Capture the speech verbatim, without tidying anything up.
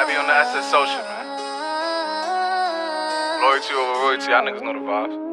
Happy on the S S social, man. Loyalty over royalty, y'all niggas know the vibes.